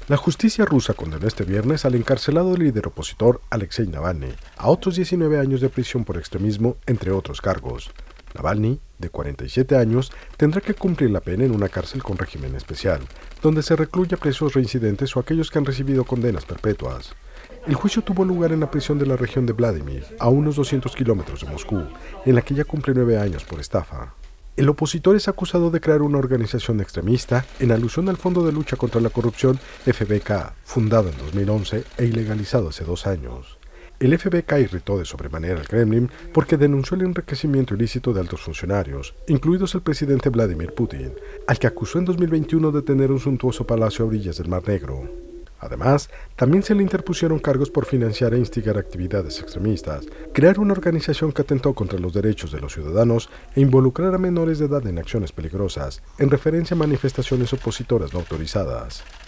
La justicia rusa condenó este viernes al encarcelado líder opositor Alexei Navalny a otros 19 años de prisión por extremismo, entre otros cargos. Navalny, de 47 años, tendrá que cumplir la pena en una cárcel con régimen especial, donde se recluye a presos reincidentes o aquellos que han recibido condenas perpetuas. El juicio tuvo lugar en la prisión de la región de Vladimir, a unos 200 kilómetros de Moscú, en la que ya cumple 9 años por estafa. El opositor es acusado de crear una organización extremista en alusión al Fondo de Lucha contra la Corrupción FBK, fundado en 2011 e ilegalizado hace 2 años. El FBK irritó de sobremanera al Kremlin porque denunció el enriquecimiento ilícito de altos funcionarios, incluidos el presidente Vladimir Putin, al que acusó en 2021 de tener un suntuoso palacio a orillas del Mar Negro. Además, también se le interpusieron cargos por financiar e instigar actividades extremistas, crear una organización que atentó contra los derechos de los ciudadanos e involucrar a menores de edad en acciones peligrosas, en referencia a manifestaciones opositoras no autorizadas.